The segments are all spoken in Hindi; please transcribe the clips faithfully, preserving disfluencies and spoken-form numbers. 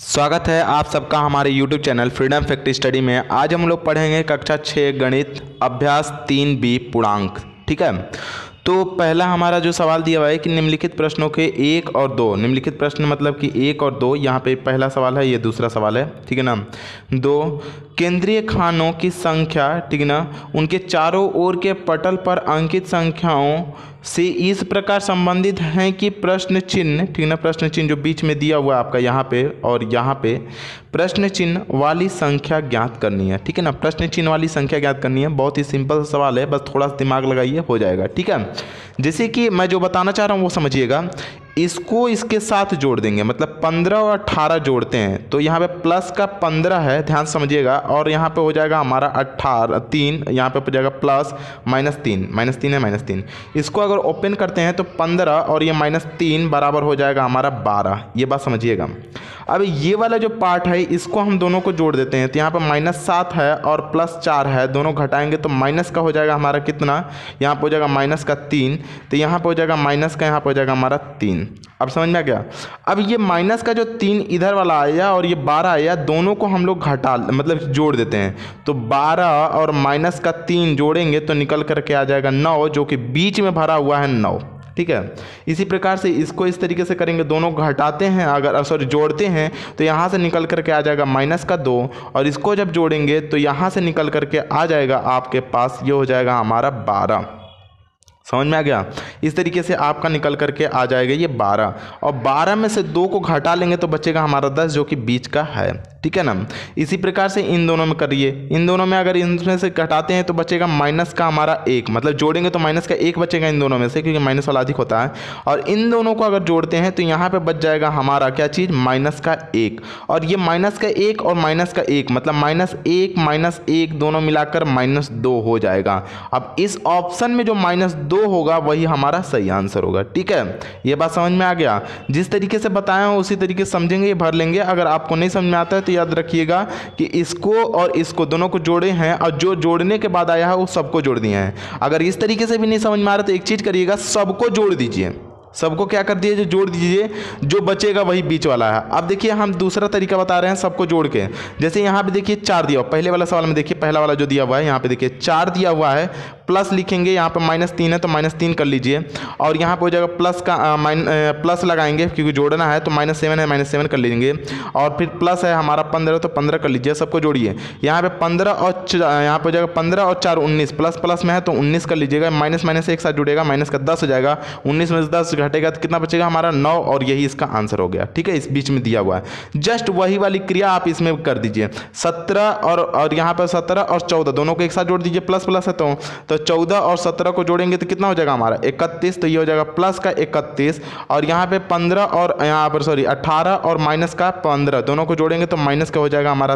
स्वागत है आप सबका हमारे YouTube channel Freedom Fact Study में। आज हम लोग पढ़ेंगे कक्षा छः गणित अभ्यास तीन बी पूर्णांक। ठीक है, तो पहला हमारा जो सवाल दिया हुआ है कि निम्नलिखित प्रश्नों के एक और दो, निम्नलिखित प्रश्न मतलब कि एक और दो, यहाँ पे पहला सवाल है, ये दूसरा सवाल है। ठीक है ना। दो, केंद्रीय खानों की संख्या, ठीक है ना, उनके चारों ओर के पटल पर अंकित संख्याओं से इस प्रकार संबंधित हैं कि प्रश्न चिन्ह, ठीक है ना, प्रश्न चिन्ह जो बीच में दिया हुआ है आपका यहाँ पे और यहाँ पे प्रश्न चिन्ह वाली संख्या ज्ञात करनी है। ठीक है ना, प्रश्न चिन्ह वाली संख्या ज्ञात करनी है। बहुत ही सिंपल सवाल है, बस थोड़ा सा दिमाग लगाइए, हो जाएगा। ठीक है, जैसे कि मैं जो बताना चाह रहा हूँ वो समझिएगा। इसको इसके साथ जोड़ देंगे, मतलब पंद्रह और अट्ठारह जोड़ते हैं तो यहाँ पे प्लस का पंद्रह है, ध्यान समझिएगा, और यहाँ पे हो जाएगा हमारा अट्ठारह, तीन, यहाँ पे हो जाएगा प्लस माइनस तीन, माइनस तीन है माइनस तीन। इसको अगर ओपन करते हैं तो पंद्रह और ये माइनस तीन बराबर हो जाएगा हमारा बारह। ये बात समझिएगा। अब ये वाला जो पार्ट है इसको हम दोनों को जोड़ देते हैं, तो यहाँ पर माइनस सात है और प्लस चार है, दोनों घटाएंगे तो माइनस का हो जाएगा हमारा कितना, यहाँ पर हो जाएगा माइनस का तीन, तो यहाँ पर हो जाएगा माइनस का, यहाँ पर हो जाएगा हमारा तीन। अब समझ में आ गया। अब ये माइनस का जो तीन इधर वाला आया और ये बारह आया, दोनों को हम लोग घटा मतलब जोड़ देते हैं, तो बारह और माइनस का तीन जोड़ेंगे तो निकल करके आ जाएगा नौ, जो कि बीच में भरा हुआ है नौ। ठीक है, इसी प्रकार से इसको इस तरीके से करेंगे, दोनों घटाते हैं अगर सॉरी जोड़ते हैं तो यहाँ से निकल करके आ जाएगा माइनस का दो, और इसको जब जोड़ेंगे तो यहाँ से निकल करके आ जाएगा आपके पास, ये हो जाएगा हमारा बारह। समझ में आ गया। इस तरीके से आपका निकल करके आ जाएगा ये बारह, और बारह में से दो को घटा लेंगे तो बचेगा हमारा दस, जो कि बीच का है। ठीक है ना। इसी प्रकार से इन दोनों में करिए, इन दोनों में अगर इनमें से घटाते हैं तो बचेगा माइनस का हमारा एक, मतलब जोड़ेंगे तो माइनस का एक बचेगा इन दोनों में से, क्योंकि माइनस वाला अधिक होता है। और इन दोनों को अगर जोड़ते हैं तो यहाँ पे बच जाएगा हमारा क्या चीज़, माइनस का एक, और ये माइनस का एक और माइनस का एक, मतलब माइनस एक माइनस एक दोनों मिलाकर माइनस दो हो जाएगा। अब इस ऑप्शन में जो माइनस दो होगा वही हमारा सही आंसर होगा। ठीक है, ये बात समझ में आ गया। जिस तरीके से बताया हूं उसी तरीके से समझेंगे, ये भर लेंगे। अगर आपको नहीं समझ में आता है तो याद रखिएगा कि इसको और इसको दोनों को जोड़े हैं, और जो जोड़ने के बाद आया है वो सबको जोड़ दिए हैं। अगर इस तरीके से भी नहीं समझ में आ रहा तो एक चीज करिएगा, सबको जोड़ दीजिए, सबको क्या कर दीजिए, जोड़ दीजिए, जो बचेगा वही बीच वाला है। अब देखिए हम दूसरा तरीका बता रहे हैं सबको जोड़ के। जैसे यहाँ पे देखिए चार दिया हुआ, पहले वाला सवाल में देखिए पहला वाला जो दिया हुआ है, यहाँ पे देखिए चार दिया हुआ है, प्लस लिखेंगे, यहाँ पे माइनस तीन है तो माइनस तीन कर लीजिए, और यहाँ पे हो जाएगा प्लस का माइन प्लस लगाएंगे क्योंकि जोड़ना है, तो माइनस सेवन है माइनस सेवन कर लेंगे, और फिर प्लस है हमारा पंद्रह तो पंद्रह कर लीजिए, सबको जोड़िए। यहाँ पे पंद्रह और यहाँ पे हो जाएगा पंद्रह और चार उन्नीस, प्लस प्लस में है तो उन्नीस कर लीजिएगा, माइनस माइनस एक साथ जुड़ेगा, माइनस का दस हो जाएगा, उन्नीस में से दस घटेगा तो कितना बचेगा हमारा नौ, और यही इसका आंसर हो गया। ठीक है, इस बीच में दिया हुआ है, जस्ट वही वाली क्रिया आप इसमें कर दीजिए। सत्रह और और यहाँ पर सत्रह और चौदह दोनों को एक साथ जोड़ दीजिए, प्लस प्लस है तो तो चौदह और सत्रह को जोड़ेंगे तो कितना हो जाएगा हमारा इकतीस, तो ये हो जाएगा प्लस का इकतीस, और यहाँ पे पंद्रह और यहाँ पर सॉरी अठारह और माइनस का पंद्रह दोनों को जोड़ेंगे तो माइनस का हो जाएगा हमारा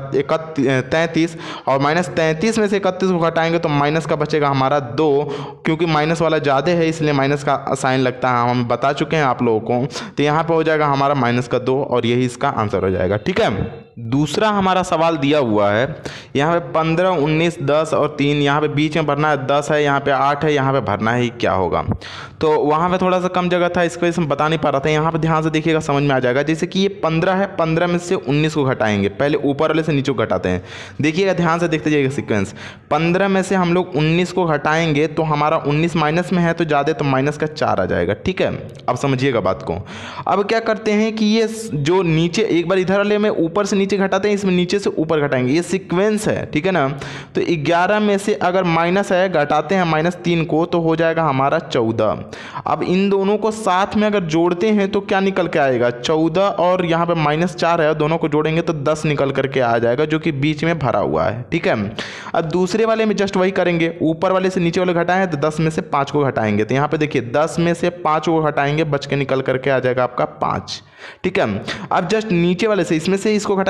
तैंतीस, और माइनस तैंतीस में से इकतीस को घटाएंगे तो माइनस का बचेगा हमारा दो, क्योंकि माइनस वाला ज़्यादा है इसलिए माइनस का साइन लगता है, हम बता चुके हैं आप लोगों को। तो यहाँ पे हो जाएगा हमारा माइनस का दो, और यही इसका आंसर हो जाएगा। ठीक है, दूसरा हमारा सवाल दिया हुआ है, यहाँ पे पंद्रह उन्नीस दस और तीन, यहाँ पे बीच में भरना है दस है, यहाँ पे आठ है, यहाँ पे भरना है क्या होगा। तो वहाँ पे थोड़ा सा कम जगह था, इसकी वजह से हम बता नहीं पा रहा था। यहाँ पे ध्यान से देखिएगा, समझ में आ जाएगा। जैसे कि ये पंद्रह है, पंद्रह में से उन्नीस को घटाएंगे, पहले ऊपर वाले से नीचे को घटाते हैं। देखिएगा ध्यान से देखते जाइएगा सीक्वेंस, पंद्रह में से हम लोग उन्नीस को घटाएंगे तो हमारा उन्नीस माइनस में है तो ज़्यादा, तो माइनस का चार आ जाएगा। ठीक है, अब समझिएगा बात को। अब क्या करते हैं कि ये जो नीचे एक बार इधर वाले में ऊपर से नीचे घटाते हैं, इसमें नीचे से ऊपर घटाएंगे, ये सीक्वेंस है। ठीक है ना, तो ग्यारह में से अगर माइनस है घटाते हैं माइनस तीन को तो हो जाएगा हमारा चौदह। अब इन दोनों को साथ में अगर जोड़ते हैं तो क्या निकल के आएगा, चौदह और यहाँ पे माइनस चार है, दोनों को जोड़ेंगे तो दस निकल करके आ जाएगा, जो कि बीच में भरा हुआ है। ठीक है, अब दूसरे वाले में जस्ट वही करेंगे, ऊपर वाले से नीचे वाले घटाएं तो दस में से पाँच को घटाएंगे, तो यहाँ पे देखिए दस में से पाँच को घटाएंगे, बच के निकल करके आ जाएगा आपका पाँच। ठीक है, अब जस्ट नीचे वाले से इसमें से इसको घटाए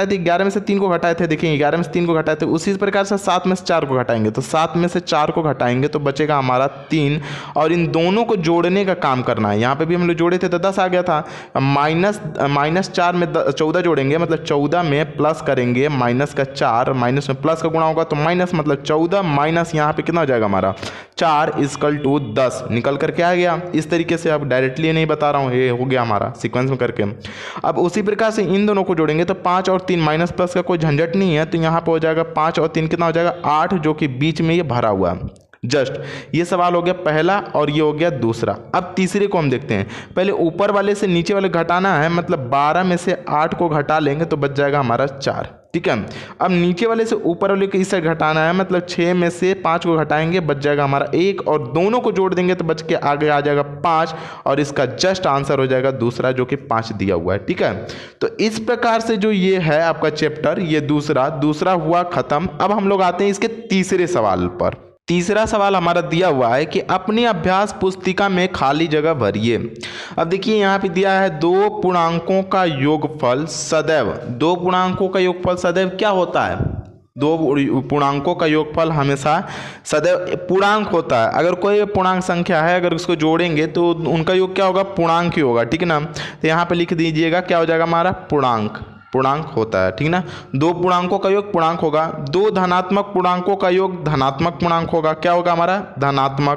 घटाए थे, ग्यारह में से तीन को घटाए थे, देखिए ग्यारह में से तीन को घटाए थे, उसी प्रकार से सात में से चार को घटाएंगे, तो सात में से चार को घटाएंगे तो बचेगा हमारा तीन, और इन दोनों को जोड़ने का काम करना है। यहाँ पे भी हम लोग जोड़े थे तो दस आ गया था, माइनस माइनस चार में चौदह जोड़ेंगे, मतलब चौदह में प्लस करेंगे माइनस का चार, माइनस में प्लस का गुणा होगा तो माइनस, मतलब चौदह माइनस यहाँ पे कितना हो जाएगा हमारा चार इक्वल टू दस, निकल करके आ गया। इस तरीके से अब डायरेक्टली नहीं बता रहा हूँ, ये हो गया हमारा सीक्वेंस में करके। अब उसी प्रकार से इन दोनों को जोड़ेंगे तो पाँच और तीन, माइनस प्लस का कोई झंझट नहीं है, तो यहाँ पे हो जाएगा पाँच और तीन कितना हो जाएगा आठ, जो कि बीच में ये भरा हुआ है। जस्ट ये सवाल हो गया पहला और ये हो गया दूसरा। अब तीसरे को हम देखते हैं। पहले ऊपर वाले से नीचे वाले घटाना है, मतलब बारह में से आठ को घटा लेंगे तो बच जाएगा हमारा चार, ठीक है। अब नीचे वाले से ऊपर वाले को इस साइड घटाना है, मतलब छः में से पाँच को घटाएंगे बच जाएगा हमारा एक, और दोनों को जोड़ देंगे तो बच के आगे आ जाएगा पाँच, और इसका जस्ट आंसर हो जाएगा दूसरा, जो कि पाँच दिया हुआ है, ठीक है। तो इस प्रकार से जो ये है आपका चैप्टर, ये दूसरा दूसरा हुआ खत्म। अब हम लोग आते हैं इसके तीसरे सवाल पर। तीसरा सवाल हमारा दिया हुआ है कि अपनी अभ्यास पुस्तिका में खाली जगह भरिए। अब देखिए यहाँ पे दिया है दो पूर्णांकों का योगफल सदैव, दो पूर्णांकों का योगफल सदैव क्या होता है? दो पूर्णांकों का योगफल हमेशा सदैव पूर्णांक होता है। अगर कोई पूर्णांक संख्या है, अगर उसको जोड़ेंगे तो उनका योग क्या होगा? पूर्णांक ही होगा, ठीक है ना। तो यहाँ पे लिख दीजिएगा क्या हो जाएगा हमारा? पूर्णांक, पूर्णांक होता है, ठीक ना। दो पूर्णांकों का योग पूर्णांक होगा, दो धनात्मक पूर्णांकों का योग धनात्मक पूर्णांक होगा। क्या होगा हमारा? धनात्मक,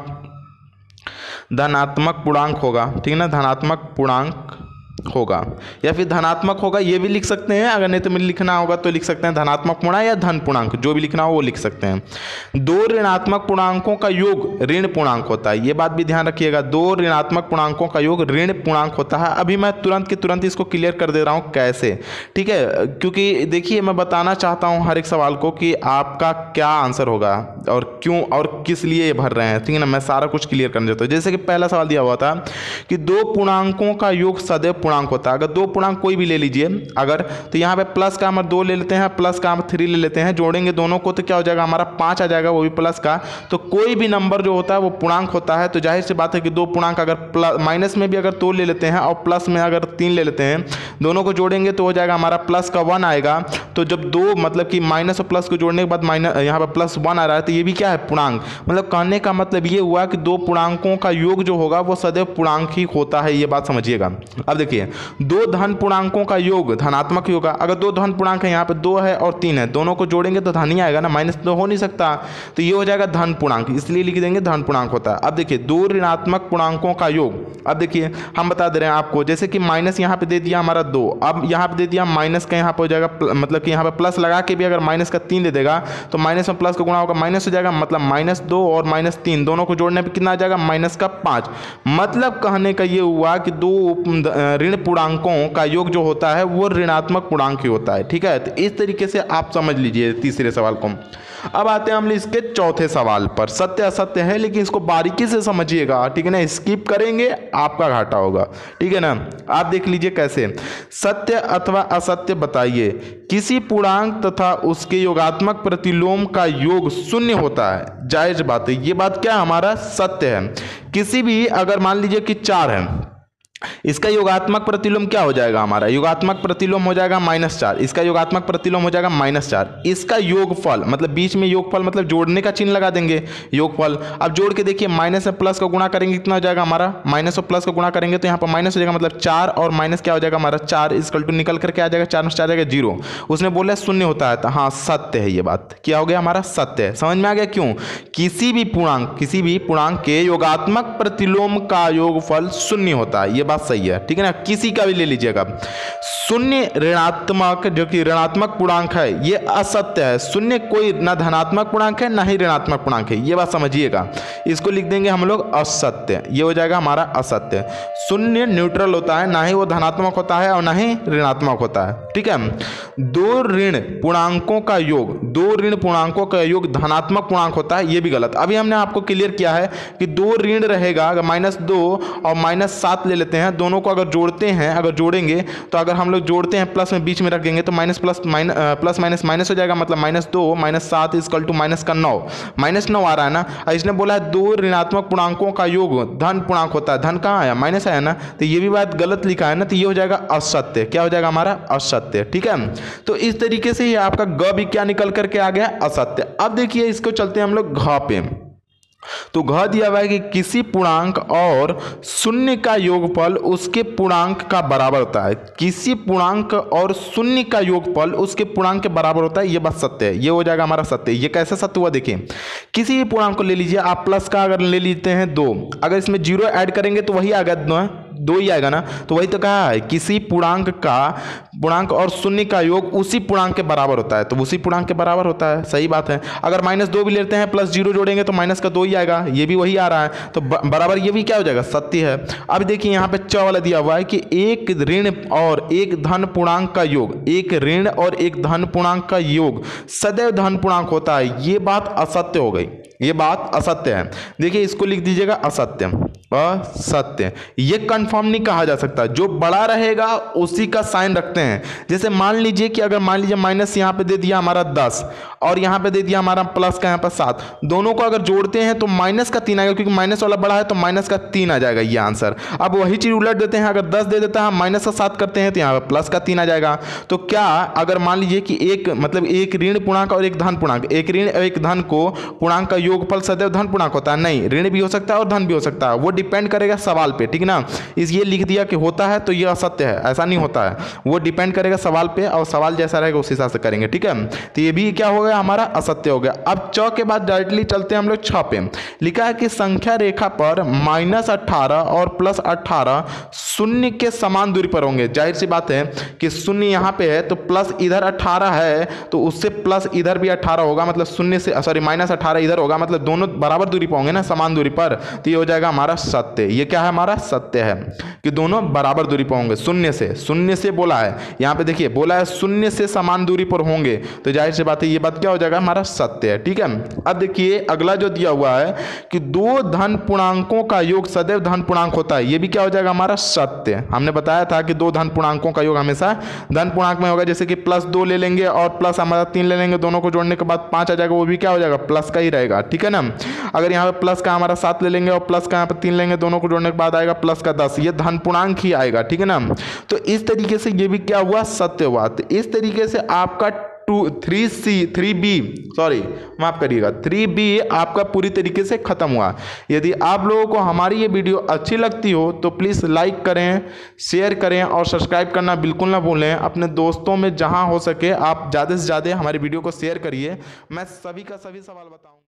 धनात्मक पूर्णांक होगा, ठीक है ना, धनात्मक पूर्णांक होगा, या फिर धनात्मक होगा, ये भी लिख सकते हैं। अगर नहीं तो मुझे लिखना होगा तो लिख सकते हैं धनात्मक पूर्णांक या धन पूर्णांक, जो भी लिखना हो वो लिख सकते हैं। दो ऋणात्मक पूर्णांकों का योग ऋण पूर्णांक होता है, ये बात भी ध्यान रखिएगा, दो ऋणात्मक पूर्णांकों का योग ऋण पूर्णांक होता है। अभी मैं तुरंत के तुरंत इसको क्लियर कर दे रहा हूँ कैसे, ठीक है, क्योंकि देखिए मैं बताना चाहता हूँ हर एक सवाल को कि आपका क्या आंसर होगा और क्यों और किस लिए ये भर रहे हैं, ठीक है ना। मैं सारा कुछ क्लियर करना चाहता हूँ। जैसे कि पहला सवाल दिया हुआ था कि दो पूर्णांकों का योग सदैव पूर्णांक होता है। अगर दो पूर्णांक कोई भी ले लीजिए अगर, तो यहाँ पे प्लस का हम दो ले लेते हैं, प्लस का हम थ्री ले लेते हैं, जोड़ेंगे दोनों को तो क्या हो जाएगा हमारा? पाँच आ जाएगा, वो भी प्लस का। तो कोई भी नंबर जो होता है वो पूर्णांक होता है। तो जाहिर सी बात है कि दो पूर्णांक अगर प्लस माइनस में भी अगर दो ले लेते हैं और प्लस में अगर तीन ले लेते हैं, दोनों को जोड़ेंगे तो हो जाएगा हमारा प्लस का वन आएगा। तो जब दो मतलब कि माइनस और प्लस को जोड़ने के बाद माइनस यहाँ पर प्लस वन आ रहा है, तो ये भी क्या है? पूर्णांक। मतलब कहने का मतलब ये हुआ कि दो पूर्णांकों का योग जो होगा वो सदैव पूर्णांक ही होता है, ये बात समझिएगा। अब देखिए दो धन पूर्णांकों का योग धनात्मक होगा। अगर दो धन पूर्णांक है, यहाँ पे दो है और तीन है, दोनों को जोड़ेंगे तो धन ही आएगा ना, माइनस तो हो नहीं सकता, तो ये हो जाएगा धन पूर्णांक, इसलिए लिख देंगे धन पूर्णांक होता है। अब देखिए दो ऋणात्मक पूर्णांकों का योग, अब देखिए हम बता दे रहे हैं आपको, जैसे कि माइनस यहाँ पे दे दिया हमारा दो, अब यहाँ पे दे दिया माइनस का, यहाँ पे हो जाएगा मतलब कि यहाँ पे प्लस लगा के भी अगर माइनस का तीन दे देगा तो माइनस में प्लस का गुणा होगा, माइनस हो जाएगा, मतलब माइनस दो और माइनस तीन दोनों को जोड़ने पर कितना आ जाएगा? माइनस का पाँच। मतलब कहने का ये हुआ कि दो ऋण पूर्णांकों का योग जो होता है वो ऋणात्मक पूर्णांक ही होता है, ठीक है। तो इस तरीके से आप समझ लीजिए तीसरे सवाल को। अब आते हैं हम इसके चौथे सवाल पर। सत्य असत्य है लेकिन इसको बारीकी से समझिएगा, ठीक है ना, स्किप करेंगे आपका घाटा होगा, ठीक है ना। आप देख लीजिए कैसे। सत्य अथवा असत्य बताइए। किसी पूर्णांक तथा उसके योगात्मक प्रतिलोम का योग शून्य होता है। जायज बात है, ये बात क्या हमारा? सत्य है। किसी भी अगर मान लीजिए कि चार है, इसका योगात्मक प्रतिलोम क्या हो जाएगा हमारा? योगात्मक प्रतिलोम हो जाएगा माइनस चार, इसका योगात्मक प्रतिलोम हो जाएगा माइनस चार। इसका योगफल मतलब बीच में योगफल मतलब जोड़ने का चिन्ह लगा देंगे, योगफल। अब जोड़ के देखिए माइनस से प्लस का गुणा करेंगे कितना हो जाएगा हमारा? माइनस और प्लस का गुणा करेंगे तो यहाँ पर माइनस हो जाएगा, मतलब चार और माइनस क्या हो जाएगा हमारा? चार इक्वल टू निकल करके आ जाएगा, चार में चार आ जाएगा जीरो। उसने बोला शून्य होता है, तो हाँ सत्य है, ये बात क्या हो गया हमारा? सत्य है। समझ में आ गया क्यों? किसी भी पूर्णांक किसी भी पूर्णांक के योगात्मक प्रतिलोम का योगफल शून्य होता है, ये बात सही है, ठीक है ना। किसी का भी ले लीजिएगा। शून्य ऋणात्मक जो कि ऋणात्मक पूर्णांक है ये असत्य है। शून्य कोई ना धनात्मक पूर्णांक है ना ही ऋणात्मक पूर्णांक है, ये बात समझिएगा। इसको लिख देंगे हम लोग असत्य, ये हो जाएगा हमारा असत्य। शून्य न्यूट्रल होता है, ना ही वो धनात्मक होता है और ना ही ऋणात्मक होता है, ठीक है। दो ऋण पूर्णांकों का योग दो ऋण पूर्णांकों का योग धनात्मक पूर्णांक होता है, ये भी गलत। अभी हमने आपको क्लियर किया है कि दो ऋण रहेगा, अगर माइनस दो और माइनस सात ले लेते हैं, दोनों दोनों को अगर जोड़ते हैं, अगर जोड़ेंगे तो अगर हम लोग जोड़ते हैं प्लस में बीच में रख देंगे तो minus plus minus plus minus minus हो जाएगा, मतलब माइनस दो माइनस सात इजकल टू माइनस का नौ, माइनस नौ आ रहा है ना। और इसने बोला है दो ऋणात्मक पूर्णांकों का योग धन पूर्णांक होता है, धन कहाँ आया, माइनस आया ना, तो ये भी बात गलत लिखा है ना, तो ये हो जाएगा असत्य। क्या हो जाएगा हमारा, असत्य। ठीक है, तो इस तरीके से ये आपका ग भी क्या निकल करके आ गया, असत्य। अब देखिए इसको चलते हैं हम लोग घ पे। तो घ दिया हुआ है कि किसी पूर्णांक और शून्य का योगफल उसके पूर्णांक का बराबर होता है। किसी पूर्णांक और शून्य का योगफल उसके पूर्णांक के बराबर होता है, ये बात सत्य है, ये हो जाएगा हमारा सत्य। ये कैसे सत्य हुआ, देखिए किसी भी पूर्णांक को ले लीजिए आप, प्लस का अगर ले लेते हैं दो, अगर इसमें जीरो ऐड करेंगे तो वही आ गया दो, दो ही आएगा ना, तो वही तो कहा है किसी पूर्णांक का पूर्णांक और शून्य का योग उसी पूर्णांक के बराबर होता है, तो उसी पूर्णांक के बराबर होता है, सही बात है। अगर माइनस दो भी लेते हैं प्लस जीरो जोड़ेंगे तो माइनस का दो ही आएगा, ये भी वही आ रहा है, तो बराबर ये भी क्या हो जाएगा, सत्य है। अब देखिए यहाँ पे च वाला दिया हुआ है कि एक ऋण और एक धन पूर्णांक का योग, एक ऋण और एक धन पूर्णांक का योग सदैव धन पूर्णांक होता है, ये बात असत्य हो गई, ये बात असत्य है। देखिए इसको लिख दीजिएगा असत्य, असत्य। ये कंफर्म नहीं कहा जा सकता, जो बड़ा रहेगा उसी का साइन रखते हैं। जैसे मान लीजिए कि अगर मान लीजिए माइनस यहाँ पे दे दिया हमारा दस और यहाँ पे दे दिया हमारा प्लस का यहाँ पर सात, दोनों को अगर जोड़ते हैं तो माइनस का तीन आएगा, क्योंकि माइनस वाला बड़ा है तो माइनस का तीन आ जाएगा, ये आंसर। अब वही चीज उलट देते हैं, अगर दस दे देता है माइनस का सात करते हैं तो यहाँ पर प्लस का तीन आ जाएगा। तो क्या अगर मान लीजिए कि एक मतलब एक ऋण पूर्णांक और एक धन पूर्णांक, एक ऋण और एक धन को पूर्णांक का योगफल सदैव धन पूर्णांक होता है, नहीं, ऋण भी हो सकता है और धन भी हो सकता है, वो डिपेंड करेगा सवाल पे, ठीक ना। इस ये लिख दिया कि होता है तो ये असत्य है, ऐसा नहीं होता है, वो डिपेंड करेगा सवाल पे, और सवाल जैसा रहेगा उस हिसाब से करेंगे, ठीक है। तो ये भी क्या हो गया हमारा, असत्य हो गया। अब च के बाद डायरेक्टली चलते हैं हम लोग छ पे। लिखा है कि संख्या रेखा पर माइनस अट्ठारह और प्लस अट्ठारह शून्य के समान दूरी पर होंगे। जाहिर सी बात है कि शून्य यहाँ पे है तो प्लस इधर अट्ठारह है तो उससे प्लस इधर भी अट्ठारह होगा, मतलब शून्य से सॉरी माइनस अट्ठारह इधर होगा, मतलब दोनों बराबर दूरी पर होंगे ना, समान दूरी पर, तो ये हो जाएगा हमारा सत्य। ये क्या है हमारा, सत्य है कि दोनों बराबर दूरी पर होंगे। शून्य से, शून्य से बोला है यहाँ पे, देखिए बोला है शून्य से समान दूरी पर होंगे, तो जाहिर सी बात है ये बात क्या हो जाएगा हमारा, सत्य है, ठीक है। अब देखिए अगला जो दिया हुआ है कि दो धन पूर्णांकों का योग सदैव धन पूर्णांक होता है, ये भी क्या हो जाएगा हमारा, सत्य। हमने बताया था कि दो धन पूर्णांकों का योग हमेशा धन पूर्णांक में होगा, जैसे कि प्लस दो ले लेंगे और प्लस हमारा तीन ले लेंगे, दोनों को जोड़ने के बाद पांच आ जाएगा, वो भी क्या हो जाएगा, प्लस का ही रहेगा, ठीक है ना। अगर यहाँ पे प्लस का हमारा सात ले लेंगे और प्लस का यहाँ पे तीन लेंगे, दोनों को जोड़ने के बाद आएगा प्लस का दस, ये धन पूर्णांक ही आएगा, ठीक है ना। तो इस तरीके से ये भी क्या हुआ, सत्य हुआ। तो इस तरीके से आपका two three C three B sorry माफ करिएगा थ्री बी आपका पूरी तरीके से खत्म हुआ। यदि आप लोगों को हमारी ये वीडियो अच्छी लगती हो तो प्लीज़ लाइक करें, शेयर करें और सब्सक्राइब करना बिल्कुल ना भूलें। अपने दोस्तों में जहां हो सके आप ज़्यादा से ज़्यादा हमारी वीडियो को शेयर करिए। मैं सभी का सभी सवाल बताऊँ।